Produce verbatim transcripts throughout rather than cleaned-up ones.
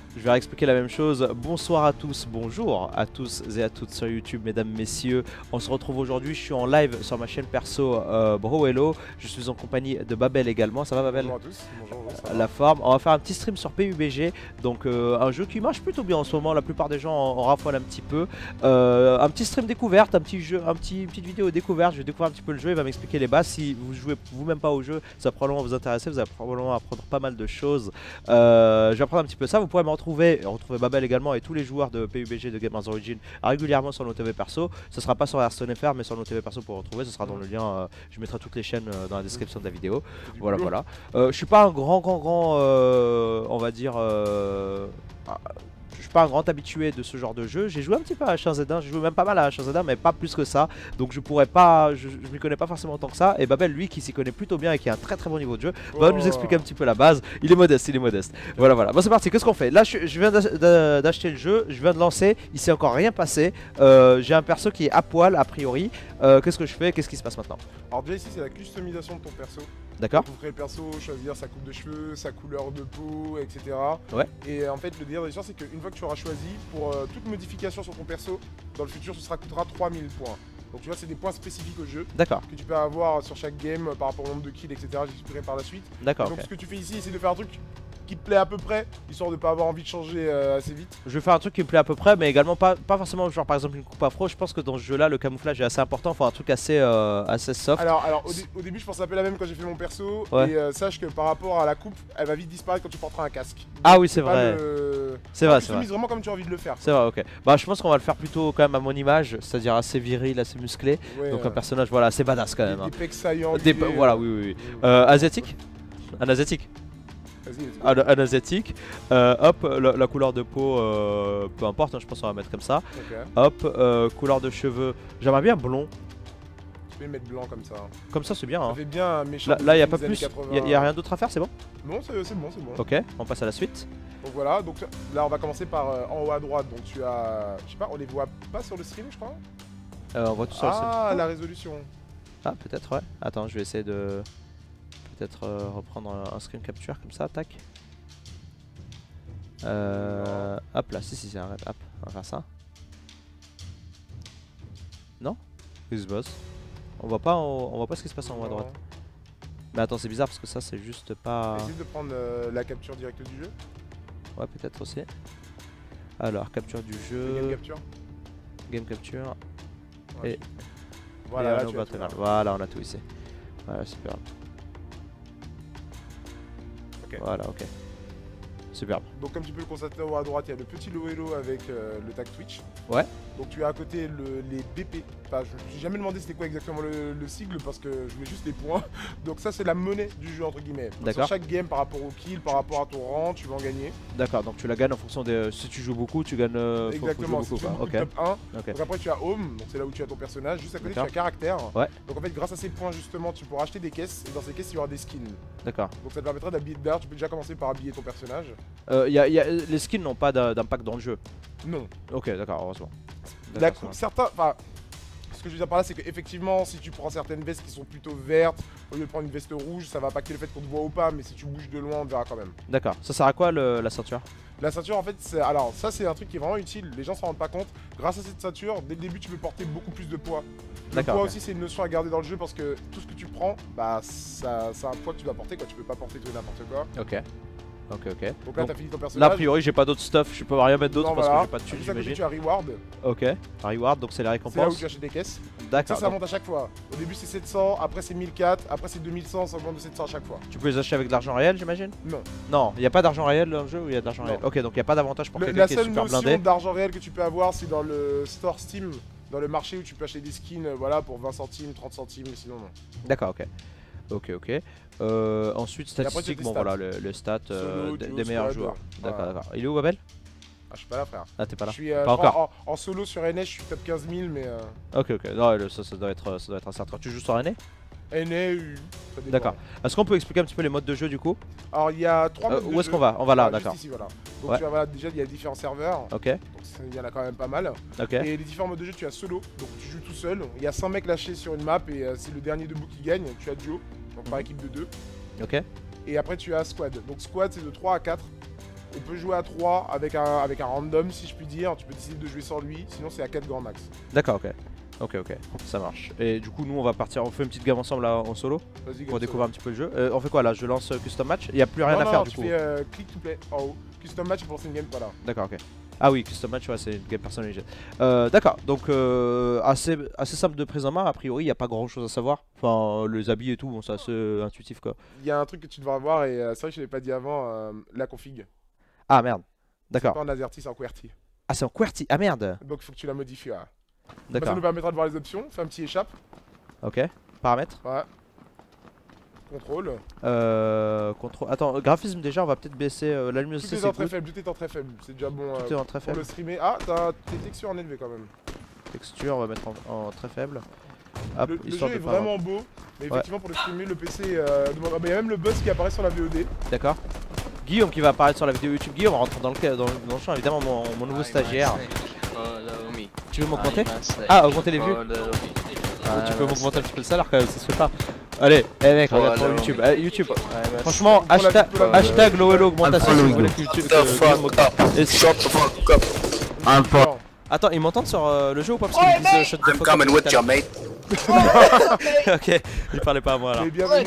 je vais réexpliquer la même chose. Bonsoir à tous, bonjour à tous et à toutes sur YouTube, mesdames, messieurs. On se retrouve aujourd'hui, je suis en live sur ma chaîne perso euh, Brohello. Je suis en compagnie de Babel également. Ça va Babel? Bonjour à tous, bonjour, bonjour, ça va. La forme. On va faire un petit stream sur P U B G. Donc euh, un jeu qui marche plutôt bien en ce moment. La plupart des gens en, en raffolent un petit peu. Euh, un petit stream découverte, un petit jeu, un petit, une petite vidéo découverte. Je vais découvrir un petit peu le jeu, il va m'expliquer les bases. Si vous jouez vous-même pas au jeu, ça va probablement vous intéresser. Vous allez probablement apprendre pas mal de choses. Euh, je vais apprendre un petit peu ça. Vous pourrez me retrouver, retrouver Babel également et tous les joueurs de P U B G de Gamers Origin régulièrement sur nos T V perso. Ce sera pas sur Hearthstone F R mais sur nos T V perso pour retrouver. Ce sera dans le lien. Euh, je mettrai toutes les chaînes euh, dans la description de la vidéo. Voilà, voilà. Euh, je suis pas un grand, grand, grand, euh, on va dire. Euh, Je suis pas un grand habitué de ce genre de jeu. J'ai joué un petit peu à H un Z un, j'ai joué même pas mal à H un Z un, mais pas plus que ça. Donc je pourrais pas, je, je m'y connais pas forcément autant que ça. Et Babel, lui, qui s'y connaît plutôt bien et qui a un très très bon niveau de jeu, oh. va nous expliquer un petit peu la base. Il est modeste, il est modeste. Voilà, voilà. Bon, c'est parti. Qu'est-ce qu'on fait? Là, je, je viens d'acheter le jeu, je viens de lancer. Il s'est encore rien passé. Euh, J'ai un perso qui est à poil a priori. Euh, Qu'est-ce que je fais? Qu'est-ce qui se passe maintenant? Alors déjà ici, c'est la customisation de ton perso. D'accord. Vous créez le perso, choisir sa coupe de cheveux, sa couleur de peau, et cetera. Ouais. Et en fait, le délire de l'histoire, c'est qu'une fois que tu auras choisi, pour euh, toute modification sur ton perso, dans le futur, ce sera coûtera trois mille points. Donc tu vois, c'est des points spécifiques au jeu. D'accord. Que tu peux avoir sur chaque game euh, par rapport au nombre de kills, et cetera. J'expliquerai par la suite. D'accord. Donc okay. Ce que tu fais ici, c'est de faire un truc qui te plaît à peu près, histoire de pas avoir envie de changer euh, assez vite. Je vais faire un truc qui me plaît à peu près, mais également pas, pas forcément genre par exemple une coupe afro. Je pense que dans ce jeu là le camouflage est assez important, il faut un truc assez, euh, assez soft. Alors, alors au, dé au début je pensais un peu la même quand j'ai fait mon perso, ouais. Et euh, sache que par rapport à la coupe, elle va vite disparaître quand tu porteras un casque. Donc, ah oui c'est vrai, le... c'est vrai, c'est vrai. vraiment comme tu as envie de le faire. C'est vrai, ok. Bah je pense qu'on va le faire plutôt quand même à mon image, c'est-à-dire assez viril, assez musclé. Ouais, donc euh... un personnage voilà assez badass quand même. Des, hein. des pecs saillants. Des euh... Voilà oui oui. oui. Euh, asiatique. Un asiatique. Un, un asiatique, euh, hop, la, la couleur de peau, euh, peu importe, hein, je pense qu'on va mettre comme ça. Okay. Hop, euh, couleur de cheveux, j'aimerais bien blond. Tu peux mettre blanc comme ça. Comme ça, c'est bien. Ça hein. fait bien méchant. Là, là y a pas plus, il y, y a rien d'autre à faire, c'est bon? Non, c'est bon, c'est bon. Ok, on passe à la suite. Donc voilà, donc là on va commencer par euh, en haut à droite. Donc tu as, je sais pas, on les voit pas sur le stream, je crois. Euh, on voit tout sur le stream. Ah, la résolution. Ah, peut-être, ouais. Attends, je vais essayer de. Peut-être euh, reprendre un, un screen capture comme ça, tac. Euh, hop là, si si c'est un rep, hop, on va faire ça. Non? Qu'est-ce qui se passe? On voit pas, on, on voit pas ce qui se passe en haut à droite. Mais attends, c'est bizarre parce que ça c'est juste pas. Essaye de prendre euh, la capture directe du jeu. Ouais, peut-être aussi. Alors, capture du jeu. Game capture. Game capture. Ouais, et voilà, et là, on tu a as tout là. Voilà, on a tout ici. Voilà, super. Okay. Voilà, ok. Superbe. Donc comme tu peux le constater en haut à droite, il y a le petit Lohello avec euh, le tag Twitch. Ouais. Donc tu as à côté le, les B P. Enfin, je n'ai jamais demandé c'était quoi exactement le, le sigle parce que je voulais juste les points. Donc ça c'est la monnaie du jeu entre guillemets. D'accord. Sur chaque game par rapport au kill, par rapport à ton rang, tu vas en gagner. D'accord, donc tu la gagnes en fonction des... Si tu joues beaucoup, tu gagnes... Euh, exactement, faut, faut si tu joues beaucoup, okay. top un. Okay. Donc après tu as Home, donc c'est là où tu as ton personnage. Juste à côté tu as Caractère. Ouais. Donc en fait grâce à ces points justement tu pourras acheter des caisses et dans ces caisses il y aura des skins. D'accord. Donc ça te permettra d'habiller d'ailleurs tu peux déjà commencer par habiller ton personnage. Euh, y a, y a... Les skins n'ont pas d'impact dans le jeu. Non. Ok, d'accord, heureusement. La coupe, certains, enfin, ce que je veux dire par là, c'est qu'effectivement, si tu prends certaines vestes qui sont plutôt vertes, au lieu de prendre une veste rouge, ça va impacter le fait qu'on te voit ou pas, mais si tu bouges de loin, on te verra quand même. D'accord. Ça sert à quoi le, la ceinture? La ceinture, en fait, c'est, alors ça, c'est un truc qui est vraiment utile. Les gens s'en rendent pas compte. Grâce à cette ceinture, dès le début, tu peux porter beaucoup plus de poids. Le poids okay. aussi, c'est une notion à garder dans le jeu parce que tout ce que tu prends, bah, ça, ça a un poids que tu dois porter, quoi. Tu peux pas porter tout et n'importe quoi. Ok. Ok, ok. Donc là, t'as fini ton personnage. Là, a priori, j'ai pas d'autres stuff, je peux rien mettre d'autre parce voilà. que j'ai pas de thunes, j'imagine. Tu as Reward. Ok, Reward, donc c'est la récompense. C'est là où tu achètes des caisses. D'accord. Ça, ça monte à chaque fois. Au début, c'est sept cents, après, c'est mille quatre, après, c'est deux mille cent, ça augmente de sept cents à chaque fois. Tu peux les acheter avec de l'argent réel, j'imagine? Non. Non, il n'y a pas d'argent réel dans le jeu ou il y a de l'argent réel? Ok, donc il n'y a pas d'avantage pour quelqu'un qui est super blindé. La seule notion d'argent réel que tu peux avoir, c'est dans le store Steam, dans le marché où tu peux acheter des skins, voilà, pour vingt centimes, trente centimes, mais sinon, non. D'accord, ok. Ok, ok. Euh, ensuite, statistiques, bon voilà, le, le stat euh, solo, des meilleurs joueurs. D'accord, d'accord. Il est où, Babel? Ah, je suis pas là, frère. Ah, t'es pas là? Je suis euh, pas encore. En, en solo sur N A, je suis top quinze mille, mais. Euh... Ok, ok. Non, ça, ça, doit être, ça doit être un certain. Tu joues sur N A? N A, d'accord. Est-ce qu'on peut expliquer un petit peu les modes de jeu du coup? Alors, il y a trois modes euh, de jeu. Où est-ce qu'on va? On va là, d'accord. Ici, voilà. Donc, ouais. tu vas, voilà, déjà, il y a différents serveurs. Ok. Donc, il y en a quand même pas mal. Ok. Et les différents modes de jeu, tu as solo. Donc, tu joues tout seul. Il y a cent mecs lâchés sur une map et euh, c'est le dernier debout qui gagne. Tu as duo, donc par équipe de deux. Ok. Et après, tu as squad. Donc, squad, c'est de trois à quatre. on peut jouer à trois avec un, avec un random si je puis dire, tu peux décider de jouer sans lui, sinon c'est à quatre grand max. D'accord, ok. Ok, ok, ça marche. Et du coup, nous on va partir, on fait une petite game ensemble là en solo pour découvrir un petit peu le jeu. Euh, on fait quoi là? Je lance euh, custom match, il n'y a plus rien non, à non, faire non, du tu coup. fais euh, click to play en haut. Custom match pour lancer une game, voilà. D'accord, ok. Ah oui, custom match, ouais, c'est une game personnalisée. Euh, D'accord, donc euh, assez, assez simple de prise en main. A priori, il n'y a pas grand chose à savoir. Enfin, les habits et tout, bon, c'est assez intuitif quoi. Il y a un truc que tu devras voir et euh, c'est vrai que je ne l'ai pas dit avant, euh, la config. Ah merde, d'accord. C'est pas en AZERTY, c'est en QWERTY. Ah, c'est en QWERTY, ah merde. Donc il faut que tu la modifies. Ouais. D'accord. Ça nous permettra de voir les options, fais un petit échappe. Ok, paramètres. Ouais. Contrôle. Euh. Contrôle. Attends, graphisme déjà, on va peut-être baisser euh, la luminosité. Tout est en très faible, tout est en très faible. C'est déjà bon. Tout euh, est en très pour faible. le streamer. Ah, t'as tes textures en élevé quand même. Texture, on va mettre en, en très faible. Hop, le, le histoire jeu de est pas vraiment avoir... beau, mais effectivement ouais. Pour le streamer, le P C. Euh, demande... ah, bah, y a même le buzz qui apparaît sur la V O D. D'accord. Guillaume qui va apparaître sur la vidéo YouTube. Guillaume rentre dans le, dans le, dans le champ, évidemment, mon, mon nouveau stagiaire. Tu veux m'augmenter? Ah, augmenter les vues. Ah, tu peux m'augmenter un petit peu le salaire quand même, ça se fait pas. Allez, eh mec, regarde pour YouTube. Eh, YouTube. Franchement, hashtag, hashtag Lowelo augmentation si vous voulez que YouTube. Attends, ils m'entendent sur euh, le jeu ou pas? Parce qu'ils me disent shut the fuck up. Ok, il parlait pas à moi là.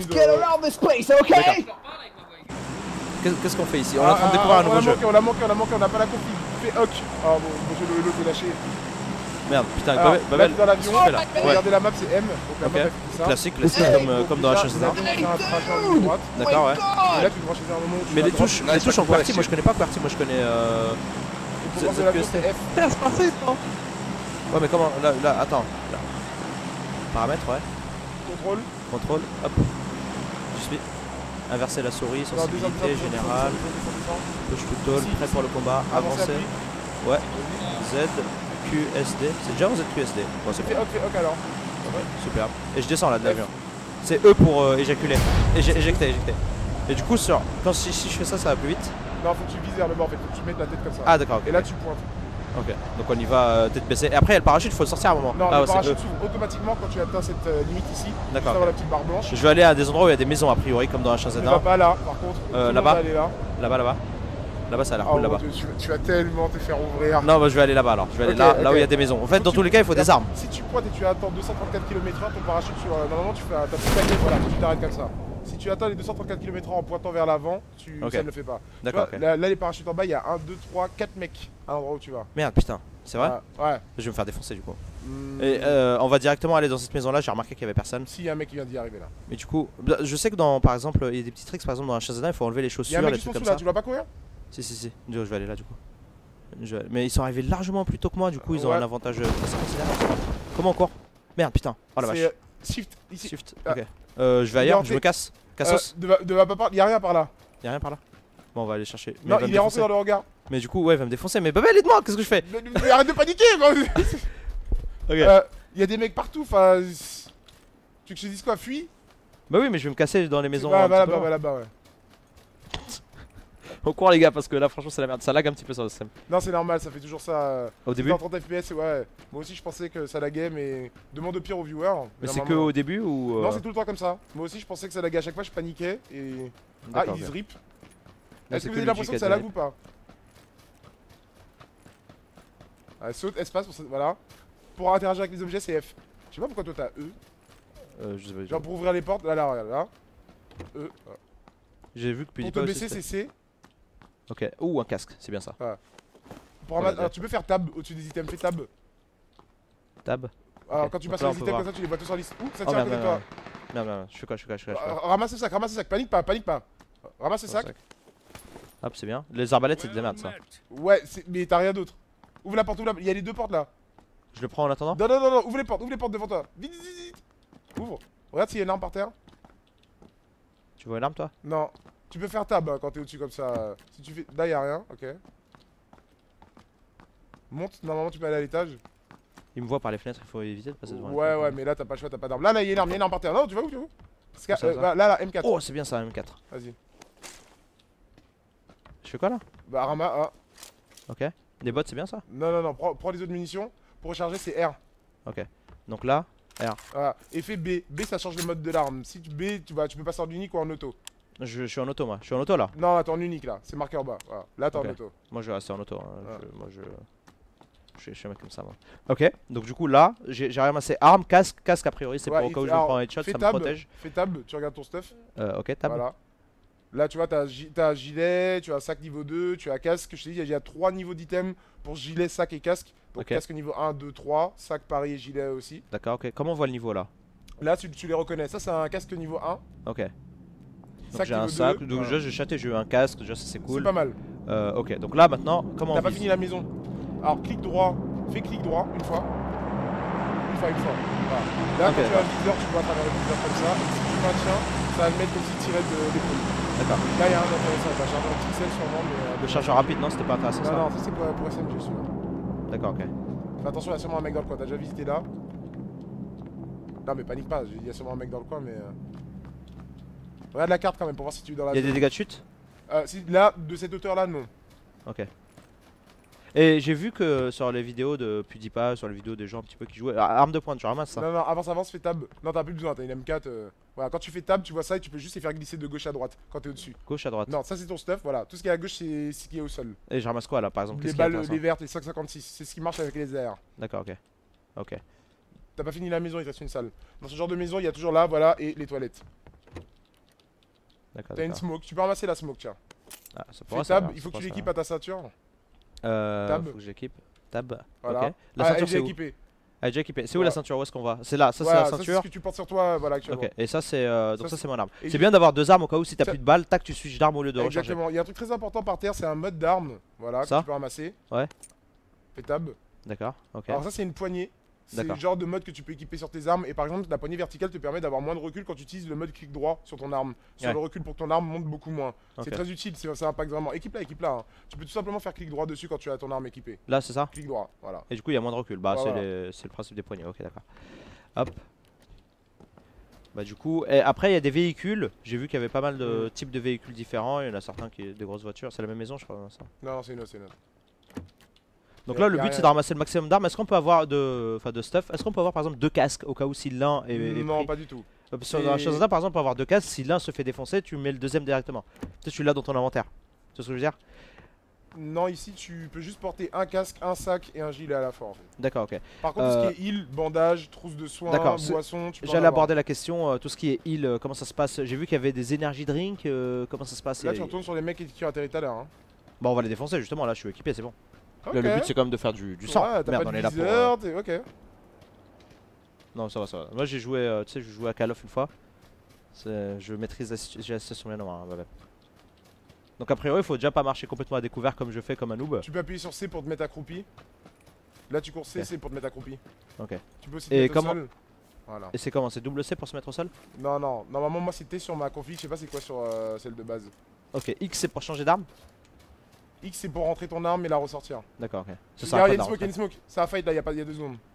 Qu'est-ce qu'on fait ici? On est en train de découvrir un nouveau jeu. On l'a manqué, on l'a manqué, on n'a pas la config. Fais hoc. Ah bon, mon jeu Lowelo t'es lâché. Merde, putain, alors, Babel, dans l'avion, là. Regardez la map, c'est M. Donc la okay. map, ça. Classique, classique comme, euh, comme dans H S D. D'accord, ouais. Et là, tu devras choisir un moment où tu mais les touches, les touches en QWERTY, moi je connais pas QWERTY, moi je connais. Euh... C'est F. C'est parfait, toi. Ouais, mais comment? Là, là, attends. Là. Paramètres, ouais. Contrôle. Contrôle, hop. Je suis. Inverser la souris, sensibilité générale. Push to talk, prêt pour le combat, avancer. Ouais. Z. Q S D, c'est déjà un Z Q S D. Bon, c'est fait ok, ok alors. Ouais, super. Et je descends là de l'avion. C'est E pour euh, éjaculer. Éje éjecter, éjecter. Et du coup, sur... Quand, si, si je fais ça, ça va plus vite. Non, faut que tu vises vers le bas en fait, faut que tu mettes la tête comme ça. Ah, d'accord. Okay. Et là, tu pointes. Ok, donc on y va euh, tête baissée. Et après, il y a le parachute, il faut le sortir à un moment. Non, ah, le ouais, parachute s'ouvre automatiquement quand tu atteins cette euh, limite ici. D'accord. Okay. La petite barre blanche. Je vais aller à des endroits où il y a des maisons a priori, comme dans H un Z un. Ne va pas là, par contre. Euh, là-bas. Là. Là-bas, là-bas. Là-bas, ça a l'air oh, cool là-bas. Tu, tu vas tellement te faire ouvrir. Non, bah je vais aller là-bas alors. Je vais aller okay, là, okay. là où il y a des maisons. En fait, faut dans tous les cas, il faut des armes. Si tu pointes et tu attends deux cent trente-quatre kilomètres heure, ton parachute sur. Euh, normalement, tu fais un. T'as plus taquet, voilà, tu t'arrêtes comme ça. Si tu attends les deux cent trente-quatre kilomètres heure en pointant vers l'avant, tu okay. ça ne le fait pas. D'accord. Okay. Là, là, les parachutes en bas, il y a un, deux, trois, quatre mecs à l'endroit où tu vas. Merde, putain. C'est vrai? Ouais. ouais. Je vais me faire défoncer du coup. Mmh. Et euh, on va directement aller dans cette maison là, j'ai remarqué qu'il y avait personne. Si, il y a un mec qui vient d'y arriver là. Mais du coup, je sais que dans par exemple, il y a des petits tricks par exemple dans un H un Z un, il faut enlever les chaussures, les trucs comme ça. Tu vas pas courir? Si, si, si. Je vais aller là du coup. Je... Mais ils sont arrivés largement plus tôt que moi, du coup ils ont ouais. un avantage assez considérable. Comment on court? Merde, putain. Oh la vache. Euh, shift, ici. Shift, ah. ok. Euh, je vais ailleurs, je me casse. Cassos. Euh, de, de, de, de, y'a rien par là. Y'a rien par là? Bon, on va aller chercher. Non, il, il est rentré dans le regard. Mais du coup, ouais, il va me défoncer. Mais Babel, aide-moi, qu'est-ce que je fais? mais, mais arrête de paniquer. Ok. Euh, y a des mecs partout, enfin. Tu veux que je te dise quoi? Fuis? Bah oui, mais je vais me casser dans les maisons. Bah, bah là-bas, bah, là-bas, ouais. On court les gars, parce que là, franchement, c'est la merde. Ça lag un petit peu sur le stream. Non, c'est normal, ça fait toujours ça. Euh, au début? trente F P S, ouais. Moi aussi, je pensais que ça laguait, mais demande au pire aux viewers. Mais c'est que au début ou. Euh... Non, c'est tout le temps comme ça. Moi aussi, je pensais que ça laguait à chaque fois, je paniquais et. Ah, ils disent rip. Est-ce que vous avez l'impression que ça lag ou pas? Allez, saute, espace, pour ça, voilà. Pour interagir avec les objets, c'est F. Je sais pas pourquoi toi t'as E. Euh, je sais pas. Genre pour ouvrir les portes, là, là, regarde, là. E. J'ai vu que pour te baisser, c'est C. Ok. Ouh, un casque, c'est bien ça. Ouais. Pour ouais, alors, tu peux faire tab au-dessus des items, fais tab. Tab. Alors, okay. Quand tu passes sur les items comme ça, tu les vois tous en liste. Ouh, ça tire à côté de toi. Merde, merde, je suis quoi, je suis quoi, je suis quoi. Ramasse le sac, ramasse le sac, panique pas, panique pas. Ramasse le sac. Hop, c'est bien. Les arbalètes, c'est de la merde ça. Ouais, mais t'as rien d'autre. Ouvre la porte, ouvre la... Il y a les deux portes là. Je le prends en attendant? Non, non, non, non, ouvre les portes, ouvre les portes devant toi. Vite, vite, vite. Ouvre. Regarde s'il y a une arme par terre. Tu vois une arme toi? Non. Tu peux faire tab hein, quand t'es au-dessus comme ça. Si tu fais. Là, y'a rien, ok. Monte, normalement tu peux aller à l'étage. Il me voit par les fenêtres, il faut éviter de passer devant. Ouais, ouais, mais là t'as pas le choix, t'as pas d'arme. Là, là, y'a une arme, y'a une arme par terre. Non, tu vas où, tu vas où Ska euh, bah, là, là, M quatre. Oh, c'est bien ça, M quatre. Vas-y. Je fais quoi là? Bah, Rama, ah. Ok. Des bots, c'est bien ça? Non, non, non, prends, prends les autres munitions. Pour recharger, c'est R. Ok. Donc là, R. Voilà. Et fais B. B, ça change le mode de l'arme. Si tu B, tu, vas, tu peux passer en unique ou en auto. je, je suis en auto moi, je suis en auto là. Non, attends, en unique là, c'est marqué en bas. Voilà. Là, t'es okay. en auto. Moi je vais rester en auto. Hein. Ouais. Je, moi je. Je, je suis un mec comme ça moi. Ok, donc du coup là, j'ai ramassé arme, casque, casque a priori c'est ouais, pour au cas où je me prends un headshot, ça tab, me protège. Fais tab, tu regardes ton stuff. Euh, ok, tab. Voilà. Là tu vois, t'as as gilet, tu as sac niveau deux, tu as casque. Je te dis, il y a trois niveaux d'items pour gilet, sac et casque. Donc okay. Casque niveau un, deux, trois, sac pareil et gilet aussi. D'accord, ok. Comment on voit le niveau là? Là tu, tu les reconnais, ça c'est un casque niveau un. Ok. Donc j'ai un sac, donc voilà. J'ai chaté, j'ai eu un casque, déjà ça c'est cool. C'est pas mal. Euh, ok, donc là maintenant, comment on T'as pas fini la maison. Alors clic droit, fais clic droit une fois. Une fois, une fois. Voilà. Là okay, quand tu as un viseur, tu vois à travers le viseur comme ça. Si tu maintiens, ça va le mettre comme si tu tirais de l'épaule. D'accord. Là il y a un intéressant, t'as chargé un pixel sûrement mais... Euh, le chargeur rapide non, c'était pas intéressant non, ça. Non, ça c'est pour, pour S M G celui-là. D'accord, ok. Fais attention, il y a sûrement un mec dans le coin, t'as déjà visité là. Non mais panique pas, il y a sûrement un mec dans le coin mais... Euh... Regarde la carte quand même pour voir si tu es dans la zone. Il y a des dégâts de chute euh, si, là, de cette hauteur là, non. Ok. Et j'ai vu que sur les vidéos de PewDiePie, sur les vidéos des gens un petit peu qui jouaient, arme de pointe, tu ramasses ça? Non, non, avance, avance, fais tab. Non, t'as plus besoin, t'as une M quatre. Euh... Voilà, quand tu fais tab, tu vois ça et tu peux juste les faire glisser de gauche à droite quand t'es au-dessus. Gauche à droite? Non, ça c'est ton stuff, voilà. Tout ce qui est à gauche, c'est ce qui est au sol. Et je ramasse quoi là par exemple? Les balles, les vertes, les cinq cinquante-six, c'est ce qui marche avec les A R. D'accord, ok. Ok. T'as pas fini la maison, il te reste une salle. Dans ce genre de maison, il y a toujours là, voilà, et les toilettes. D'accord. T'as une smoke, tu peux ramasser la smoke, tiens. Ah, ça Fais tab, il faut que tu l'équipes à ta ceinture. Euh. Tab. Faut que j'équipe. Tab. Voilà. Ok. La ceinture, c'est où? équipée. Elle est déjà équipée. C'est où la ceinture? Où est-ce qu'on va? C'est là, ça voilà, c'est la ceinture. C'est ce que tu portes sur toi, voilà, actuellement. Ok, et ça c'est euh, donc ça, ça c'est mon arme. C'est je... bien d'avoir deux armes au cas où si t'as plus de balles, tac tu switches d'arme au lieu de recharger. Exactement, il y a un truc très important par terre, c'est un mode d'arme, voilà, ça que tu peux ramasser. Ouais. Fais tab. D'accord, ok. Alors ça c'est une poignée. C'est le genre de mode que tu peux équiper sur tes armes et par exemple la poignée verticale te permet d'avoir moins de recul quand tu utilises le mode clic droit sur ton arme. Sur ouais. le recul pour que ton arme monte beaucoup moins. Okay. C'est très utile, ça impacte vraiment. Équipe là, équipe là. Hein. Tu peux tout simplement faire clic droit dessus quand tu as ton arme équipée. Là c'est ça? Clic droit, voilà. Et du coup il y a moins de recul. Bah ouais, c'est voilà. le principe des poignées, ok d'accord. Hop. Bah du coup, et après il y a des véhicules. J'ai vu qu'il y avait pas mal de mmh. types de véhicules différents. Il y en a certains qui sont des grosses voitures. C'est la même maison je crois ça. Non, non c'est une autre, c'est une autre. Donc là le but c'est de ramasser le maximum d'armes. Est-ce qu'on peut avoir de, enfin de stuff? Est-ce qu'on peut avoir par exemple deux casques au cas où si l'un est, est non pris? Pas du tout. Sur la chose par exemple, pour avoir deux casques, si l'un se fait défoncer, tu mets le deuxième directement. Tu sais, tu l'as dans ton inventaire. Tu vois ce que je veux dire? Non, ici tu peux juste porter un casque, un sac et un gilet à la fois en fait. D'accord, ok. Par contre, euh... tout ce qui est heal, bandage, trousse de soins, boisson, tu peux. J'allais aborder la question, euh, tout ce qui est heal, euh, comment ça se passe? J'ai vu qu'il y avait des énergies drinks, euh, comment ça se passe? Là, et... tu retournes sur les mecs qui ont atterri tout à l'heure. Hein. Bon, on va les défoncer justement, là je suis équipé, c'est bon. Okay. Là, le but c'est quand même de faire du, du sang. Ouais, merde, on est là pour. Euh... Ok. Non, ça va, ça va. Moi j'ai joué, euh, tu sais, je jouais à Call of une fois. Je maîtrise la situation bien noire. Hein, donc a priori il faut déjà pas marcher complètement à découvert comme je fais comme un noob. Tu peux appuyer sur C pour te mettre accroupi. Là tu cours C, okay. C'est pour te mettre accroupi. Ok. Tu peux aussi te et mettre comment... au sol. Voilà. Et c'est comment? C'est double C pour se mettre au sol? Non non, normalement moi c'était sur ma config, je sais pas c'est quoi sur euh, celle de base. Ok, X c'est pour changer d'arme? X c'est pour rentrer ton arme et la ressortir. D'accord, ok. Il y a une smoke, il y a une smoke. Ça a fight là, il y a, pas, y a deux secondes.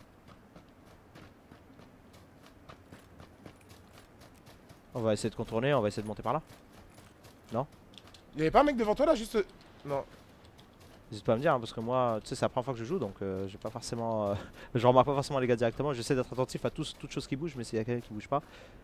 On va essayer de contourner, on va essayer de monter par là. Non? Il y avait pas un mec devant toi là juste... Non. N'hésite pas à me dire hein, parce que moi, tu sais, c'est la première fois que je joue donc euh, j'ai pas forcément... Euh, je remarque pas forcément les gars directement, j'essaie d'être attentif à tous, toutes choses qui bougent mais s'il y a quelqu'un qui bouge pas.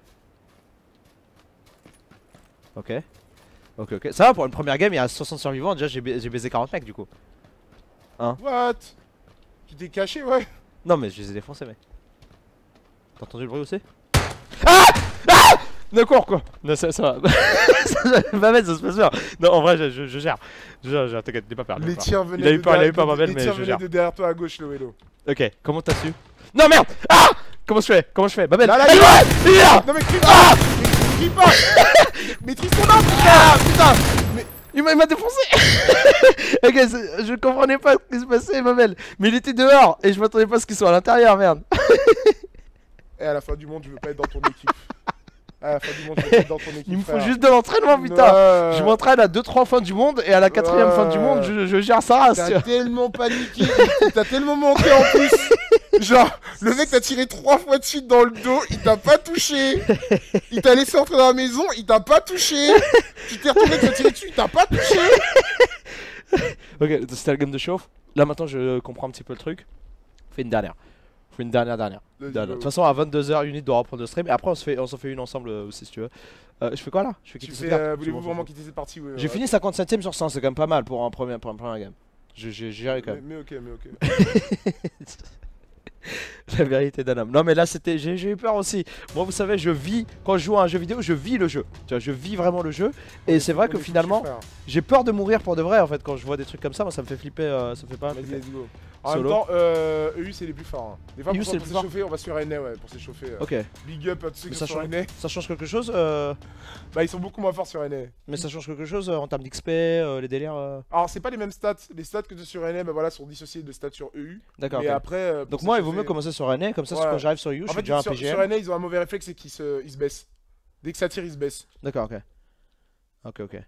Ok. Ok, ok. Ça va pour une première game, il y a soixante survivants, déjà j'ai baisé quarante mecs du coup. Hein? What? Tu t'es caché ouais? Non mais je les ai défoncés mec. T'as entendu le bruit aussi? Ah! Ah! Ne cours quoi. Non ça, ça va. Ma bête ça se passe bien. Non en vrai je, je, je gère. Je gère, je gère, t'inquiète, n'aie pas peur. Les tirs venaient il a eu peur, il a eu peur ma belle mais je gère. De derrière toi à gauche le vélo. Ok, comment t'as su? Non merde! Ah! Comment je fais? Comment je fais? Babel! Là, là, il est là! Non mais crie pas! Crie pas! Maîtrise ton arme! Ah putain! Mais... Il m'a défoncé. Ok, je comprenais pas ce qui se passait ma belle. Mais il était dehors et je m'attendais pas à ce qu'il soit à l'intérieur, merde. Et à la fin du monde, je veux pas être dans ton équipe. À la fin du monde, je veux pas être dans ton équipe. Il me faut frère. Juste de l'entraînement, putain. Ouais. Je m'entraîne à deux trois fins du monde et à la quatrième ouais. fin du monde, je, je gère sa race. T'as tellement paniqué, t'as tellement manqué en plus. Genre, le mec t'a tiré trois fois de suite dans le dos, il t'a pas touché. Il t'a laissé entrer dans la maison, il t'a pas touché. Tu t'es retourné, tu t'as tiré dessus, il t'a pas touché. Ok, c'était la game de chauffe. Là maintenant, je comprends un petit peu le truc. Fais une dernière. fais une dernière dernière. De toute façon à vingt-deux heures Unit doit reprendre le stream et après on se fait on s'en fait une ensemble aussi si tu veux. Euh, je fais quoi là? Je fais quitter cette carte. Euh, Voulez-vous vraiment quitter cette partie? J'ai fini cinquante-septième sur cent, c'est quand même pas mal pour un premier, pour un premier game. J'ai géré quand même. Mais, mais ok, mais ok. La vérité d'un homme. Non mais là c'était, j'ai eu peur aussi. Moi vous savez, je vis, quand je joue à un jeu vidéo, je vis le jeu. Tu vois, je vis vraiment le jeu. Et c'est vrai que finalement, j'ai peur de mourir pour de vrai en fait quand je vois des trucs comme ça. Moi ça me fait flipper, euh, ça me fait pas. Vas-y, let's go. En Solo. Même temps, euh, E U c'est les plus forts. Hein. Des fois, pour, pour s'échauffer, on va sur N A ouais, pour s'échauffer. Euh. Ok. Big up à tous ceux qui sont sur N A. Ça change quelque chose euh... Bah, ils sont beaucoup moins forts sur N A. Mais ça change quelque chose euh, en termes d'X P, euh, les délires euh... Alors, c'est pas les mêmes stats. Les stats que tu as sur N A bah, voilà, sont dissociés de stats sur E U. D'accord. Mais okay. après. Euh, Donc, moi, il vaut mieux commencer sur N A, comme ça, ouais. Quand j'arrive sur E U, je suis déjà un P G M. Sur N A, ils ont un mauvais réflexe, c'est qu'ils se, ils se baissent. Dès que ça tire, ils se baissent. D'accord, ok. Ok, ok.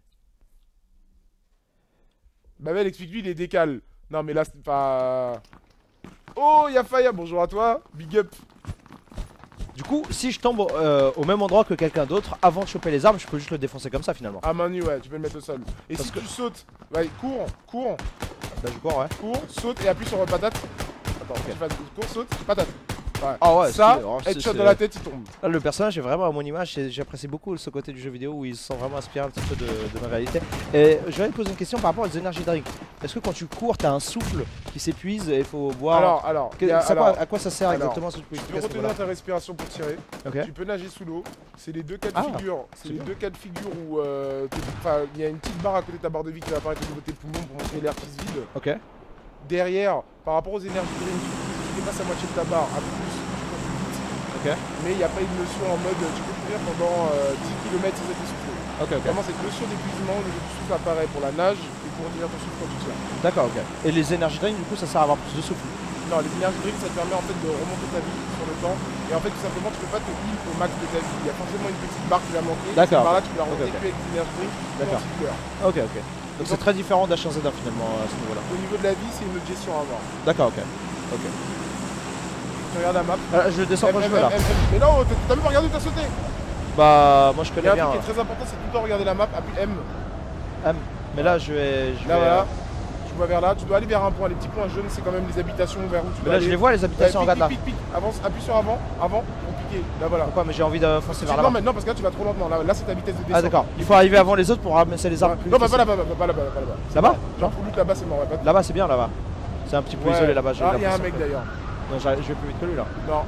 Babel, explique-lui les décales. Non, mais là, c'est pas. Oh, y'a Faya, bonjour à toi, big up. Du coup, si je tombe euh, au même endroit que quelqu'un d'autre, avant de choper les armes, je peux juste le défoncer comme ça finalement. À main nue, ouais, tu peux le mettre au sol. Et Parce si que... tu sautes, ouais, cours, cours. Là, je cours, ouais. Cours, saute et appuie sur patate. Attends, okay. Tu fais cours, saute, patate. Ouais. Ah ouais, ça, headshot dans la tête, il tombe. Là, le personnage est vraiment à mon image, j'apprécie beaucoup ce côté du jeu vidéo où ils se sont vraiment inspirés un petit peu de, de ma réalité. Et je vais te poser une question par rapport aux énergies drinks. Est-ce que quand tu cours, t'as un souffle qui s'épuise et il faut boire? Alors, alors, que, a, alors quoi, à quoi ça sert alors, exactement ce Tu peux retenir voilà. ta respiration pour tirer. Okay. Tu peux nager sous l'eau. C'est les deux cas de ah, figure. C'est les bien. deux cas de figure où euh, il y a une petite barre à côté de ta barre de vie qui va apparaître au niveau de tes poumons pour montrer l'air qui se vide. Ok. Derrière, par rapport aux énergies drinks, tu dépasses la moitié de ta barre, un peu plus. Okay. Mais il n'y a pas une notion en mode tu peux courir pendant euh, dix kilomètres sans être essoufflé. Okay, okay. Vraiment cette notion d'épuisement au niveau du souffle apparaît pour la nage et pour retenir ton souffle quand tu tires. D'accord, ok. Et les énergies drinks du coup ça sert à avoir plus de souffle? Non, les énergies drinks ça te permet en fait de remonter ta vie sur le temps. Et en fait tout simplement tu peux pas te heal au max de ta vie. Il y a forcément une petite barre qui va manquer. D'accord. Par là tu peux la remonter okay, okay. avec des énergies drinks. D'accord. Ok, ok. Donc c'est très différent d'H un Z un finalement à ce niveau là. Au niveau de la vie c'est une autre gestion à avoir. D'accord, ok. Ok. Tu regardes la map. Euh, je descends quand je veux là. Mais non, t'as même pas regardé où t'as sauté. Bah, moi je connais bien. Il y a un truc qui est très important, c'est tout le temps regarder la map, appuie M. M. Mais là je vais. Je là vais... voilà. Tu vois vers là, tu dois aller vers un point. Les petits points jaunes, c'est quand même les habitations vers où tu dois là, aller. Je les vois les habitations, ouais, regarde là. Pique, pique, pique. Avance, appuie sur avant, avant, pour piquer. Là voilà. Pourquoi? Mais j'ai envie de foncer vers là. Non, mais non, parce que là tu vas trop lentement. Là, là c'est ta vitesse de descente. Ah d'accord. Il faut arriver avant les autres pour ramasser les armes. Ouais. Non, bah pas là-bas, pas là-bas, pas là-bas. Là-bas? Genre, faut là-bas, c'est mort. Là-bas, c'est bien là-bas. C'est un petit peu isolé là-bas. Ah, il y a un mec d'ailleurs. Non, je vais plus vite que lui là. Non.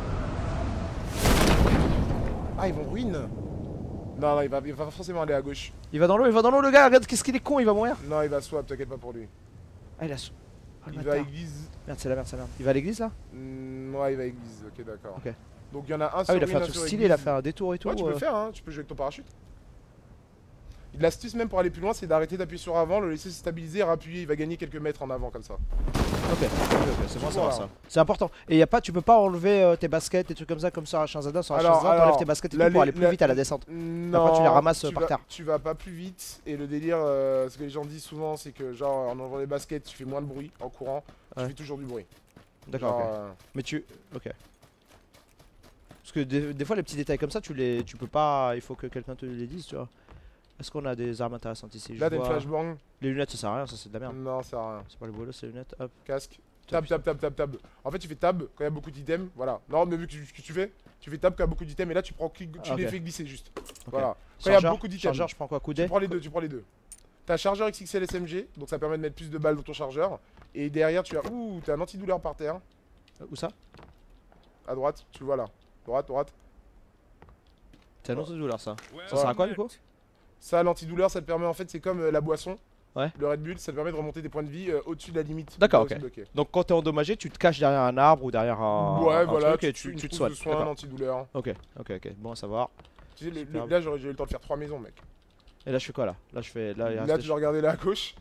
Ah, ils vont ruin. Non, non, il va, il va forcément aller à gauche. Il va dans l'eau, il va dans l'eau le gars, regarde qu'est-ce qu'il est con, il va mourir. Non, il va swap, t'inquiète pas pour lui. Ah, il a. Oh, il va à l'église. Merde, c'est la merde, c'est la merde. Il va à l'église là? mmh, Ouais, il va à l'église, ok, d'accord. Ok. Donc il y en a un ah, sur il a fait un truc stylé, il a fait un détour et tout. Ouais, tu peux euh... le faire, hein, tu peux jouer avec ton parachute. L'astuce même pour aller plus loin, c'est d'arrêter d'appuyer sur avant, le laisser se stabiliser, rappuyer, il va gagner quelques mètres en avant comme ça. Ok, ok, ok, c'est bon, ça va ça. C'est important. Et y a pas, tu peux pas enlever euh, tes baskets, des trucs comme ça, comme ça à H un Z un, sur H un Z un, t'enlèves tes baskets et tout pour aller plus vite à la descente. Non, après tu les ramasses par vas, terre. Tu vas pas plus vite, et le délire, euh, ce que les gens disent souvent, c'est que genre en enlevant les baskets, tu fais moins de bruit en courant, ouais. Tu fais toujours du bruit. D'accord, ok. Euh... Mais tu... Ok. Parce que des, des fois les petits détails comme ça, tu les, tu peux pas, il faut que quelqu'un te les dise, tu vois. Est-ce qu'on a des armes intéressantes ici? Là, t'as une flashbang. Les lunettes, ça sert à rien, ça c'est de la merde. Non, ça sert à rien. C'est pas le boulot, c'est les lunettes, hop. Casque. Tab, tab, tab, tab, tab. En fait, tu fais tab quand il y a beaucoup d'items, voilà. Non, mais vu que ce que tu fais, tu fais tab quand il y a beaucoup d'items et là, tu prends, tu ah, okay. les fais glisser juste. Okay. Voilà. Quand il y a beaucoup d'items. Chargeur, je prends quoi? Coup d'œil? Tu prends les deux, tu prends les deux. T'as un chargeur X X L S M G, donc ça permet de mettre plus de balles dans ton chargeur. Et derrière, tu as. Ouh, t'as un antidouleur par terre. Euh, où ça? À droite, tu le vois là. Droite, droite. C'est un antidouleur ça. Ouais, ça sert à quoi du coup? Ça, l'antidouleur, ça te permet en fait, c'est comme euh, la boisson. Ouais. Le Red Bull, ça te permet de remonter tes points de vie euh, au-dessus de la limite. D'accord, ok. Donc quand t'es endommagé, tu te caches derrière un arbre ou derrière un. Ouais, un voilà, truc tu, et tu, tu, tu te soignes. soignes. Un antidouleur. Ok, ok, ok. Bon à savoir. Tu sais, le, le, là, j'ai eu le temps de faire trois maisons, mec. Et là, je fais quoi là? Là, je fais. Là, là tu dois regarder là à gauche.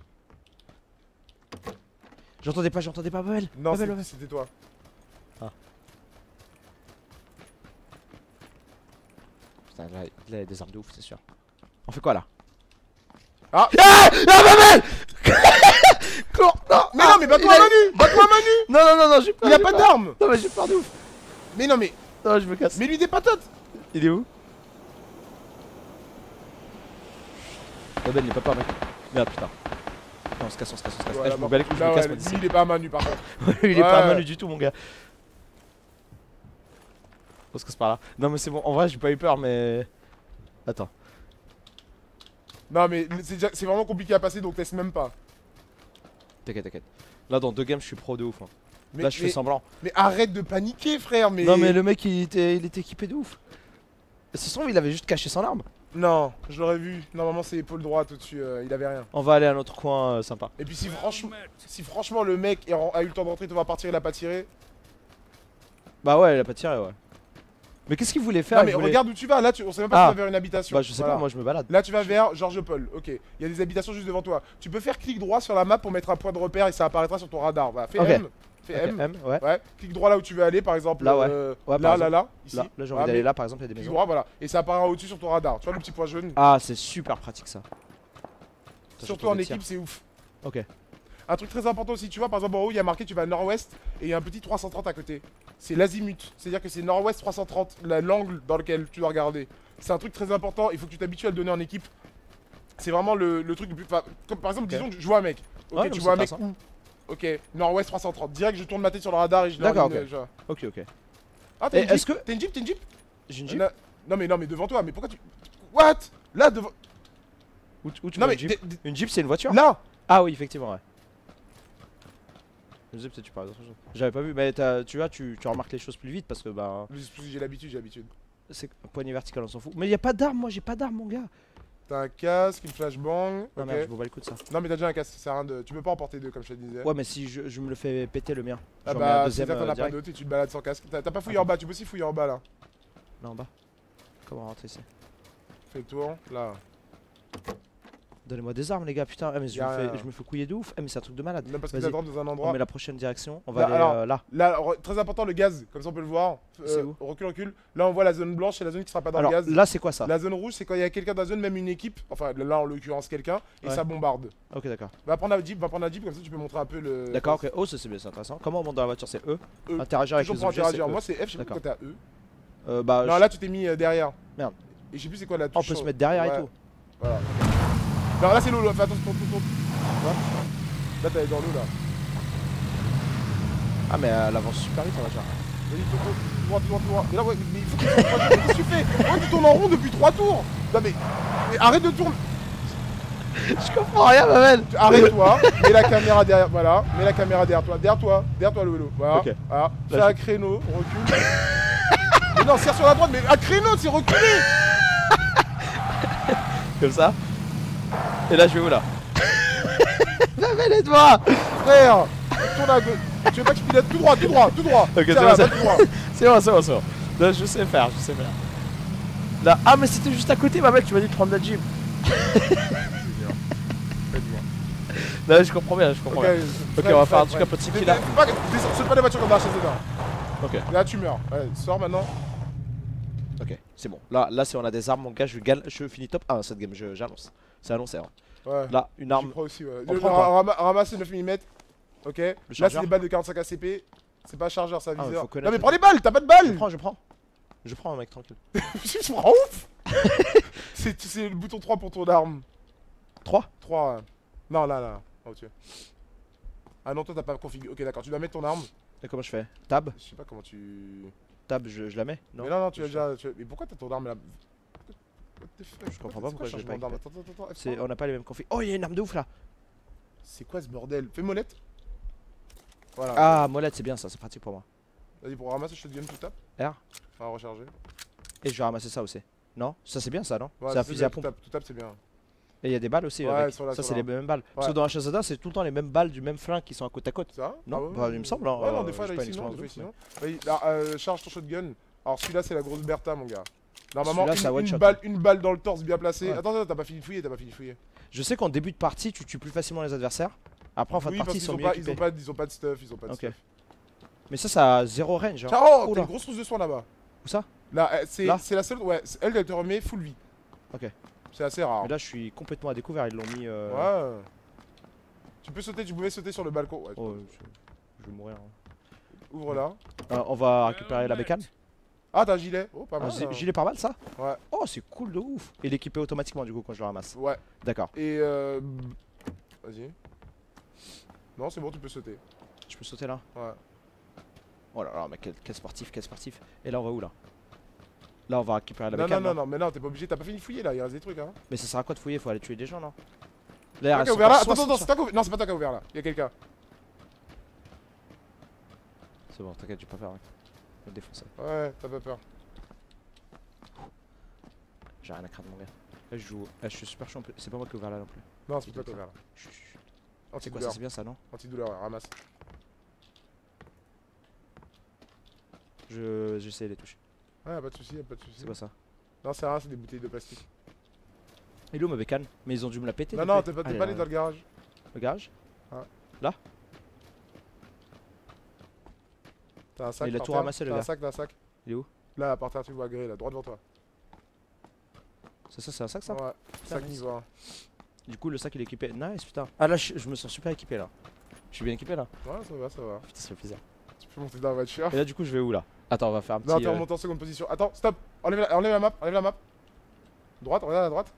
J'entendais pas, j'entendais pas, Babel. Non, c'était toi. Ah. Putain, là, là, il y a des armes de ouf, c'est sûr. On fait quoi là? Ah! Ah! Ah, Babel! Cours! Non! Mais non, mais bats-toi à main nue! Bats-toi à main nue! Non, non, non, non, j'ai peur. Il a pas d'armes! Non, mais j'ai peur de ouf! Mais non, mais. Non, je me casse. Mais lui des patates! Il est où? Babel, il est pas peur, mec. Merde, putain. Non, on se casse, on se casse, on se casse. Voilà, eh, je me balais que je me ouais, casse, lui, moi d'ici. il est pas à main nue par contre. Il est ouais. pas à main nue du tout, mon gars. On se casse par là. Non mais c'est bon, en vrai j'ai pas eu peur mais... Attends. Non mais c'est vraiment compliqué à passer donc teste même pas. T'inquiète, t'inquiète. Là dans deux games je suis pro de ouf. Hein. Mais, là je mais, fais semblant. Mais arrête de paniquer frère mais... Non mais le mec il était, il était équipé de ouf. Ce son il avait juste caché son arme. Non, je l'aurais vu. Normalement c'est épaule droite au-dessus, euh, il avait rien. On va aller à un autre coin euh, sympa. Et puis si franchement, si franchement le mec a eu le temps d'entrer, il va partir, il a pas tiré. Bah ouais il a pas tiré ouais. Mais qu'est-ce qu'il voulait faire? Non mais voulait... regarde où tu vas, là tu, on sait même pas ah. si tu vas vers une habitation. Bah je sais voilà. pas, moi je me balade. Là tu vas vers Georges Paul, ok. Il y a des habitations juste devant toi. Tu peux faire clic droit sur la map pour mettre un point de repère et ça apparaîtra sur ton radar. Voilà, fais okay. M. Fais okay. M. M, ouais. ouais. Clic droit là où tu veux aller par exemple. Là ouais. Euh, ouais là, là, là, là, ici. Là, là j'ai envie voilà, d'aller là par exemple, il y a des maisons. Clic droit, voilà. Et ça apparaîtra au-dessus sur ton radar. Tu vois le petit point jaune? Ah c'est super pratique ça. Surtout en équipe c'est ouf. Ok. Un truc très important aussi, tu vois par exemple en haut il y a marqué tu vas nord-ouest et il y a un petit trois cent trente à côté. C'est l'azimut, c'est à dire que c'est nord-ouest trois cent trente, l'angle dans lequel tu dois regarder. C'est un truc très important, il faut que tu t'habitues à le donner en équipe. C'est vraiment le, le truc le plus... Comme par exemple okay. disons je vois un mec, ok ouais, tu vois un mec où? Ok, nord-ouest trois cent trente, direct je tourne ma tête sur le radar et je D'accord ok. Euh, ok ok. Ah t'as une Jeep? Que... T'as une Jeep? T'as une Jeep? J'ai une Jeep? euh, Non mais non mais devant toi, mais pourquoi tu... What? Là devant... Où, où tu non, vois mais une Jeep? Une Jeep c'est une voiture? Là. Ah oui effectivement ouais. Je sais peut-être tu parles d'autre chose. J'avais pas vu, mais tu vois, tu, tu remarques les choses plus vite parce que bah. J'ai l'habitude, j'ai l'habitude. C'est poignée verticale, on s'en fout. Mais y a pas d'arme, moi j'ai pas d'arme, mon gars. T'as un casque, une flashbang. Non, okay. merde, je me bats les coups de ça. Non, mais t'as déjà un casque, ça sert à rien de. Tu peux pas en porter deux comme je te disais. Ouais, mais si je, je me le fais péter le mien. Ah bah, c'est ça, t'en as pas d'autres et tu te balades sans casque. T'as pas fouillé ah, en bas, tu peux aussi fouiller en bas là. Là en bas. Comment rentrer ici? Fais le tour, là. Donnez-moi des armes les gars, putain, eh, mais je, me fais, je me fais couiller de ouf, eh, mais c'est un truc de malade. Même parce que t'as droit dans un endroit. On met la prochaine direction, on va là, aller alors, euh, là. Là, très important le gaz, comme ça on peut le voir. Euh, c'est où? Recule, recule. Là on voit la zone blanche, c'est la zone qui sera pas dans alors, le gaz. Là c'est quoi ça? La zone rouge c'est quand il y a quelqu'un dans la zone, même une équipe, enfin là en l'occurrence quelqu'un, et ouais. ça bombarde. Ok d'accord. Va prendre la Jeep, va prendre la Jeep, comme ça tu peux montrer un peu le... D'accord, ok, oh ça c'est bien, c'est intéressant. Comment on monte dans la voiture? C'est E, e. Interagir avec les objets, interagir. Moi c'est F, je sais pas pourquoi t'es à E. Euh, bah, non là tu t'es mis euh, derrière. Merde. Et je sais plus c'est quoi la touche. On peut se mettre derrière et tout. Voilà. Non là c'est l'eau, fais attention, tourne, tourne, tourne. Là t'es dans l'eau là. Ah mais elle avance super vite la voiture. Vas-y tourne, droit, droit, droit. Mais là ouais, mais il faut que tu tournes. Qu'est-ce que tu fais? Ouais tu tournes en rond depuis trois tours. Non mais, mais arrête de tourner. Je comprends rien ma belle. Arrête-toi, mets la caméra derrière, voilà. Mets la caméra derrière toi, derrière toi, derrière toi le vélo. Voilà, okay. Voilà. Fais un créneau, recule. Mais non, serre sur la droite, mais un créneau c'est reculé. Comme ça. Et là je vais où là? La belle et toi frère, tourne à gauche. Tu veux pas que je pilote tout droit, tout droit, tout droit. Ok, c'est bon, c'est bon, c'est bon, c'est bon. Là, je sais faire, je sais faire. Là, ah mais c'était juste à côté ma mec, tu m'as dit de prendre la Jeep. Là je comprends bien, je comprends okay, bien. Ok, on va faire un truc un peu tricky là. Saute pas les voitures comme dans la chaise dedans. Ok. Là tu meurs. Ouais, sors maintenant. Ok, c'est bon. Là, là si on a des armes, mon gars, je, gagne, je finis top un cette game, j'annonce. C'est annoncé. Hein. Ouais. Là, une arme. Je prends aussi, ouais. Le, ram ramasse les neuf millimètres. Ok. Là, c'est des balles de quarante-cinq A C P. C'est pas chargeur, ça ah, viseur. Non, mais prends les balles, t'as pas de balles. Je prends, je prends. Je prends, mec, tranquille. Je prends ouf. C'est le bouton trois pour ton arme. trois trois. Non, là, là. Au-dessus. Ah non, toi, t'as pas configuré. Ok, d'accord, tu dois mettre ton arme. Et comment je fais? Tab? Je sais pas comment tu. Tab, je, je la mets? Non, mais non, non, tu as déjà. Tu... Mais pourquoi t'as ton arme là? Je comprends pas pourquoi je l'ai pas. Attends, attends, attends. On n'a pas les mêmes config. Oh, il y a une arme de ouf là. C'est quoi ce bordel? Fais molette. Voilà. Ah, molette, c'est bien ça, c'est pratique pour moi. Vas-y, pour ramasser, je te donne tout tape. R. Enfin, recharger. Et je vais ramasser ça aussi. Non? Ça, c'est bien ça, non? Ouais, c'est un fusil à pompe. Tout tape, c'est bien. Et il y a des balles aussi. Ouais, avec. Sur la, ça, sur c'est les mêmes balles. Ouais. Parce que dans H S A, c'est tout le temps les mêmes balles du même flingue qui sont à côte à côte. Ça? Non, ah ouais, bah, il me semble. Hein, ouais, euh, non, des fois, là, ici, non. Des fois, sinon. Vas-y, là, euh, charge ton shotgun. Alors, celui-là, c'est la grosse Bertha, mon gars. Normalement, une, une, balle, une balle dans le torse bien placée. Ouais. Attends, attends, t'as pas fini de fouiller, t'as pas fini de fouiller. Je sais qu'en début de partie, tu tues plus facilement les adversaires. Après, en fin oui, de partie, ils sont mieux pas, équipés. Ils ont, pas, ils ont pas de stuff, ils ont pas de okay. stuff. Mais ça, ça a zéro range. Hein. Oh, t'as une grosse trousse de soin là-bas. Où ça? Là, c'est la seule. Ouais, elle, elle te remet full vie. Ok. C'est assez rare. Mais là, je suis complètement à découvert. Ils l'ont mis. Euh... Ouais. Tu peux sauter, tu pouvais sauter sur le balcon. Ouais, oh, je... je vais mourir. Hein. Ouvre là. Euh, on va récupérer la bécane. Ah, t'as un gilet. Oh, pas mal. Un gilet par balle, ça? Ouais. Oh, c'est cool de ouf. Et l'équiper automatiquement, du coup, quand je le ramasse. Ouais. D'accord. Et euh. Vas-y. Non, c'est bon, tu peux sauter. Je peux sauter là? Ouais. Oh là là, mais quel, quel sportif, quel sportif. Et là, on va où là? Là, on va récupérer la Non, bécane. non, non, non, mais non, t'es pas obligé, t'as pas fini de fouiller là, il reste des trucs hein. Mais ça sert à quoi de fouiller? Faut aller tuer des gens, non? Là, Attends, là. Attends, attends, c'est toi qui a ouvert. Non, c'est pas toi qui a ouvert là, il y a quelqu'un. C'est bon, t'inquiète, je vais pas faire. On va te défoncer. Ouais, t'as pas peur. J'ai rien à craindre, mon gars. Là, je joue. Là, je suis super chaud. C'est pas moi qui ai ouvert là non plus. Non, c'est pas toi qui a ouvert là. C'est quoi ça? C'est bien ça, non? Antidouleur, ouais, ramasse. Je. J'essaie de les toucher. Ouais, pas de soucis, pas de soucis. C'est quoi ça? Non, c'est rien, c'est des bouteilles de plastique. Il est où ma bécane? Mais ils ont dû me la péter. Non, non, t'es pas, ah, pas allé dans le garage. Le garage? Ouais. Là? T'as un sac. Il a tout ramassé le gars. T'as un sac, t'as un sac. Il est où? Là, par terre, tu vois gré, là, droit devant toi. C'est ça, c'est un sac ça? Ouais, sac niveau un. Du coup, le sac il est équipé. Nice, putain. Ah là, je, je me sens super équipé là. Je suis bien équipé là. Ouais, ça va, ça va. Putain, ça fait plaisir. Tu peux monter dans la voiture. Et là, du coup, je vais où là? Attends, on va faire un petit. Non, t'es euh... remonté en seconde position. Attends, stop. Enlève la, enlève la map, enlève la map. Droite, regarde à droite.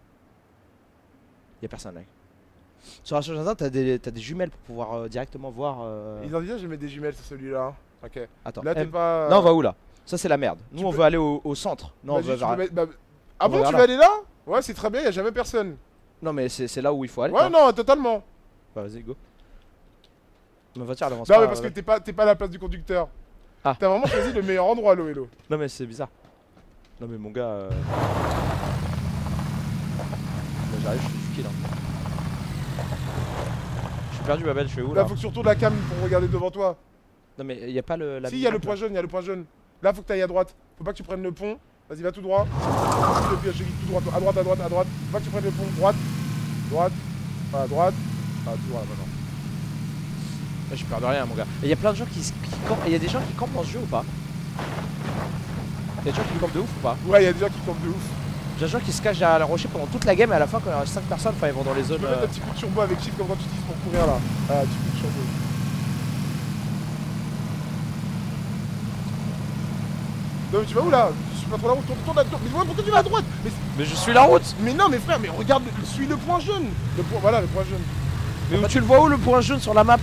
Y'a personne là. Sur H t'as des, des jumelles pour pouvoir euh, directement voir. Euh... Ils ont dit, je vais mettre des jumelles sur celui-là. Ok. Attends. Là, t'es pas. Non, on va où là? Ça, c'est la merde. Nous, tu on peux... veut aller au, au centre. Non, on veut vers... mettre... bah... Ah bon, tu veux aller là? Ouais, c'est très bien, y'a jamais personne. Non, mais c'est là où il faut aller. Ouais, toi. non, totalement. Bah, vas-y, go. Ma voiture, elle avance non, pas. mais parce que t'es pas, pas à la place du conducteur. Ah. T'as vraiment choisi le meilleur endroit, lo hello. Non, mais c'est bizarre. Non, mais mon gars. Euh... J'arrive, je suis du kill. Hein. Je suis perdu, Babel, je fais où là? Là, faut que tu retournes la cam pour regarder devant toi. Non, mais y a pas le. La si, y a le point jaune, y a le point jaune. Là, faut que t'ailles à droite. Faut pas que tu prennes le pont. Vas-y, va tout droit. Le piège, je tout droit. À droite, à droite, à droite. Faut pas que tu prennes le pont. Droite. Droite. À droite. Ah, tout droit là maintenant. Là, je perds de rien, mon gars. Et y a plein de gens qui, qui campent. Y a des gens qui campent dans ce jeu ou pas? Y'a des gens qui campent de ouf ou pas? Ouais, y'a des gens qui campent de ouf. Y'a des gens qui se cachent derrière la rocher pendant toute la game et à la fin, quand il y a cinq personnes, enfin, ils vont dans les zones. Tu peux mettre un petit coup de turbo avec shift comme quand tu utilises pour courir là. Ah, un petit coup de turbo. Non, mais tu vas où là? Je suis pas trop la route, tourne, tourne, tourne. Mais ouais, pourquoi tu vas à droite? mais, mais je suis la route. Mais non, mais frère, mais regarde, suis le point jaune. Le point, voilà, le point jaune. Mais où tu le vois où le point jaune sur la map?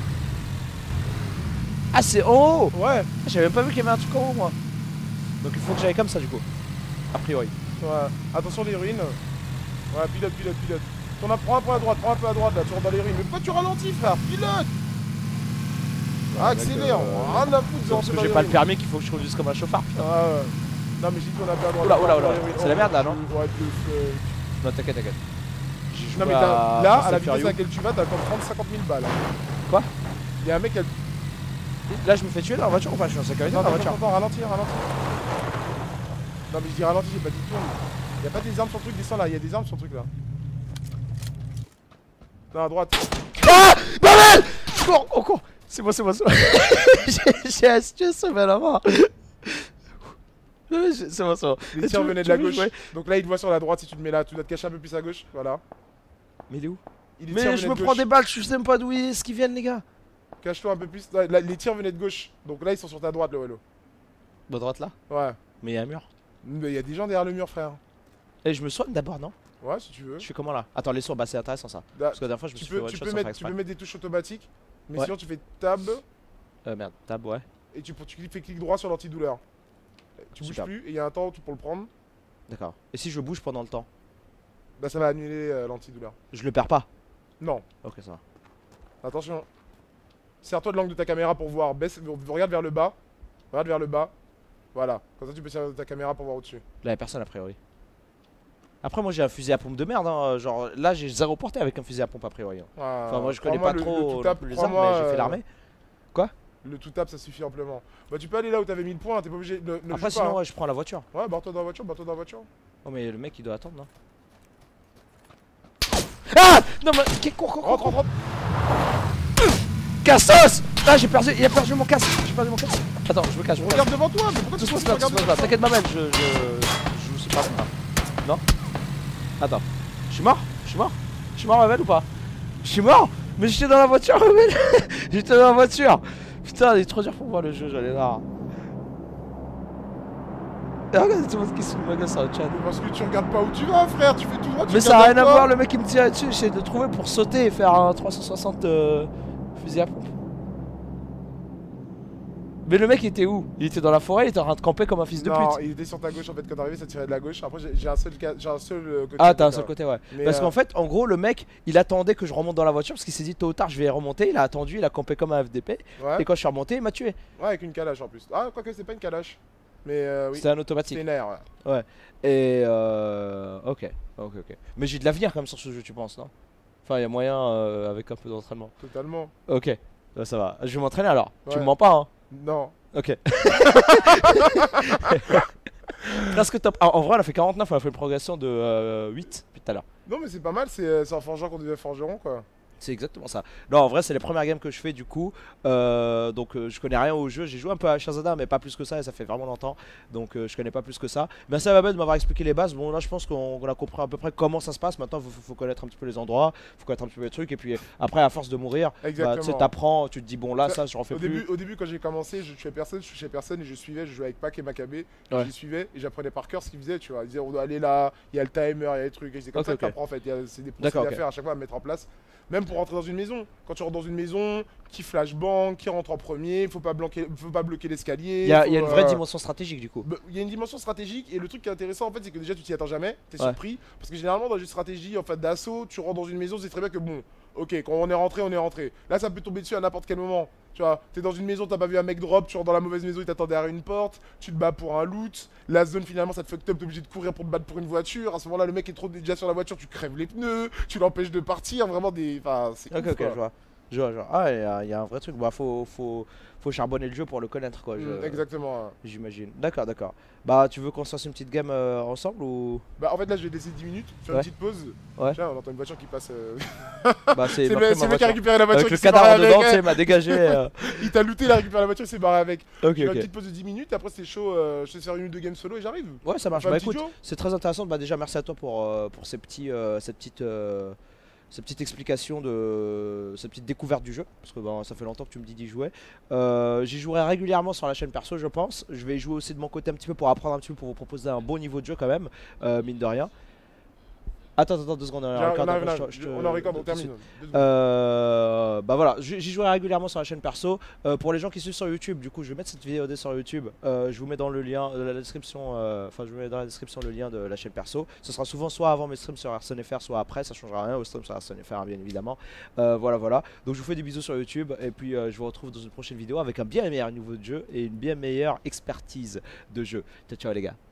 Ah, c'est en haut. Ouais. J'avais même pas vu qu'il y avait un truc en haut, moi. Donc il faut que j'aille comme ça, du coup. A priori. Ouais. Attention les ruines. Ouais, pilote, pilote, pilote. Tourne, prends un peu à droite, prends un peu à droite là, tu rentres dans les ruines. Mais pourquoi tu ralentis, frère? Pilote. Ah, accélère, euh... rien à foutre. Parce que j'ai pas le permis qu'il faut que je conduise comme un chauffard. Ah ouais. Non, mais j'ai dit qu'on a pas à droite. Oula, oula, oula. C'est la merde là, non? Ouais, plus. Euh... Non, t'inquiète, t'inquiète. Non, mais à... là, à la vitesse à laquelle tu vas, t'as comme trente à cinquante mille balles. Quoi? Y'a un mec qui a. Là, je me fais tuer dans la voiture ou pas? Je suis en sécurité dans la voiture. voiture. Non, ralentir, ralentir. Non, mais je dis ralentir, j'ai pas dit tourne. Y'a pas des armes sur le truc, descends là, y'a des armes sur le truc là. Non, à droite. Ah Babel. On court, on court. C'est moi, c'est moi, c'est moi. J'ai astuce, ça va la mort. C'est moi, c'est moi. Les tirs venaient de la gauche. Donc là, il te voit sur la droite si tu te mets là. Tu dois te cacher un peu plus à gauche. Voilà. Mais il est où? il Mais je me prends des balles, je sais même pas d'où est-ce qu'ils viennent, les gars. Cache-toi un peu plus. Là, les tirs venaient de gauche. Donc là, ils sont sur ta droite, le hello. De droite là? Ouais. Mais il y a un mur. Mais il y a des gens derrière le mur, frère. Et je me soigne d'abord, non? Ouais, si tu veux. Je fais comment là? Attends, les soins, bah c'est intéressant ça. Da Parce que la dernière fois, je me tu suis peux, fait one tu shot peux sans mettre, faire Tu peux exprès. mettre des touches automatiques. Mais Ouais. sinon, tu fais tab. Euh, merde, tab, ouais. Et tu, tu fais clic droit sur l'antidouleur. Tu bouges Super. plus et il y a un temps pour le prendre. D'accord. Et si je bouge pendant le temps? Bah, ça va annuler euh, l'antidouleur. Je le perds pas? Non. Ok, ça va. Attention. Serre-toi de l'angle de ta caméra pour voir. Baisse, regarde vers le bas. Regarde vers le bas. Voilà. Comme ça, tu peux servir de ta caméra pour voir au-dessus. Là, y'a personne a priori. Après, moi j'ai un fusil à pompe de merde. Hein. Genre là, j'ai zéro portée avec un fusil à pompe a priori. Hein. Ah, Enfin, moi je connais pas le, trop le non plus les armes, mais j'ai fait l'armée. Quoi? Le tout tap, ça suffit amplement. Bah, tu peux aller là où t'avais mis le point. T'es pas obligé de. Ne Après, joue sinon, pas, hein. ouais, je prends la voiture. Ouais, barre-toi dans la voiture, barre-toi dans la voiture. Oh, mais le mec il doit attendre, non? Ah non, mais qu'est court, court, Rentre, rentre, rentre. Cassos. Ah, j'ai perdu, il a perdu mon casque. J'ai perdu mon casque. Attends, je me cache, je me cache. Regarde devant toi, mais pourquoi tu Tout se te passe pas, tout se regardes passe pas. T'inquiète, ma mère, je. Je. Je suis pas bon. Non? Attends. Je suis mort? Je suis mort? Je suis mort, Mabel, ou pas? Je suis mort? Mais j'étais dans la voiture, Mabel. J'étais dans la voiture. Putain, il est trop dur pour moi le jeu, j'allais là. Et regarde tout le monde qui se fout de ma gueule sur le chat. Parce que tu regardes pas où tu vas, frère. Tu fais tout droit. Tu Mais ça a rien à pas. voir, le mec il me tirait dessus. J'essaie de trouver pour sauter et faire un trois cent soixante euh, fusil à pompe. Mais le mec il était où? Il était dans la forêt, il était en train de camper comme un fils de pute. Non, il était sur ta gauche en fait quand t'arrivais, ça tirait de la gauche. Après j'ai un seul, un seul côté. Ah t'as un seul côté ouais. Mais parce euh... qu'en fait en gros le mec il attendait que je remonte dans la voiture parce qu'il s'est dit tôt ou tard je vais remonter. Il a attendu, il a campé comme un F D P. Ouais. Et quand je suis remonté il m'a tué. Ouais avec une calache en plus. Ah quoique c'est pas une calache. Mais euh, oui. C'est un automatique. C'est une air ouais. Ouais. Et euh... ok. Ok ok. Mais j'ai de l'avenir quand même sur ce jeu tu penses non? Enfin il y a moyen euh, avec un peu d'entraînement. Totalement. Ok. Là, ça va. Je vais m'entraîner alors. Ouais. Tu me mens pas hein? Non. Ok. Presque top. Ah, en vrai, elle a fait quarante-neuf, on a fait une progression de euh, huit depuis tout à l'heure. Non, mais c'est pas mal, c'est en forgeant qu'on devient forgeron quoi. C'est exactement ça. Non, en vrai, c'est les premières games que je fais du coup. Euh, donc, euh, je connais rien au jeu. J'ai joué un peu à Shazada, mais pas plus que ça. Et ça fait vraiment longtemps. Donc, euh, je connais pas plus que ça. Merci à Babel de m'avoir expliqué les bases. Bon, là, je pense qu'on qu a compris à peu près comment ça se passe. Maintenant, il faut, faut connaître un petit peu les endroits. Il faut connaître un petit peu les trucs. Et puis, après, à force de mourir, bah, tu sais, t'apprends. Tu te dis, bon, là, ça, je refais au plus. Début, au début, quand j'ai commencé, je tuais personne. Je tuais personne et je suivais. Je jouais avec Pac et Maccabé. Ouais. Je suivais et j'apprenais par cœur ce qu'ils faisaient. Tu vois, ils disaient, on doit aller là. Il y a le timer, il y a les trucs. C'est comme okay, ça que t'apprends en fait. C'est des procédés okay. à faire à chaque fois à mettre en place. Même pour rentrer dans une maison. Quand tu rentres dans une maison, qui flashbang, qui rentre en premier, faut pas bloquer, faut pas bloquer l'escalier. Il y, y a une vraie euh... dimension stratégique du coup. Il y a une dimension stratégique et le truc qui est intéressant en fait, c'est que déjà tu t'y attends jamais, t'es ouais. surpris. Parce que généralement dans une stratégie en fait d'assaut, tu rentres dans une maison, c'est très bien que bon, ok, quand on est rentré, on est rentré. Là ça peut tomber dessus à n'importe quel moment. Tu vois, t'es dans une maison, t'as pas vu un mec drop, tu rentres dans la mauvaise maison, il t'attend derrière une porte, tu te bats pour un loot, la zone finalement ça te fuck up, t'es obligé de courir pour te battre pour une voiture, à ce moment là le mec est trop déjà sur la voiture, tu crèves les pneus, tu l'empêches de partir, vraiment des... Enfin, c'est ok, ouf, ok, quoi. je vois. Je vois, je vois. Ah, il y, y a un vrai truc, bah faut, faut, faut charbonner le jeu pour le connaître quoi. Mmh, exactement. Ouais. J'imagine. D'accord, d'accord. Bah tu veux qu'on se fasse une petite game euh, ensemble ou... Bah en fait là je vais laisser dix minutes, faire ouais. une petite pause. Ouais. Tiens, on entend une voiture qui passe. Euh... bah c'est le mec qui a récupéré la voiture. Avec le cadavre dedans, tu sais, m'a dégagé. Euh... il t'a looté, il a récupéré la voiture, il s'est barré avec. Ok, je fais ok. une petite pause de dix minutes, après c'est chaud, euh, je te faire une ou deux games solo et j'arrive. Ouais ça marche, bah écoute, c'est très intéressant, bah déjà merci à toi pour, euh, pour ces petits, euh, cette petite... Euh... cette petite explication de cette petite découverte du jeu parce que ben, ça fait longtemps que tu me dis d'y jouer. Euh, J'y jouerai régulièrement sur la chaîne perso je pense. Je vais y jouer aussi de mon côté un petit peu pour apprendre un petit peu pour vous proposer un bon niveau de jeu quand même, euh, mine de rien. Attends, attends, deux secondes, on est en record, on est en record, on termine. Euh, bah voilà, j'y jouerai régulièrement sur la chaîne perso. Euh, pour les gens qui suivent sur YouTube, du coup, je vais mettre cette vidéo sur YouTube. Euh, je vous mets dans le lien, de la description, euh, enfin, je vous mets dans la description le lien de la chaîne perso. Ce sera souvent soit avant mes streams sur Arsène F R, soit après, ça changera rien au stream sur Arsène F R, bien évidemment. Euh, voilà, voilà. Donc, je vous fais des bisous sur YouTube et puis euh, je vous retrouve dans une prochaine vidéo avec un bien meilleur niveau de jeu et une bien meilleure expertise de jeu. Ciao, ciao les gars.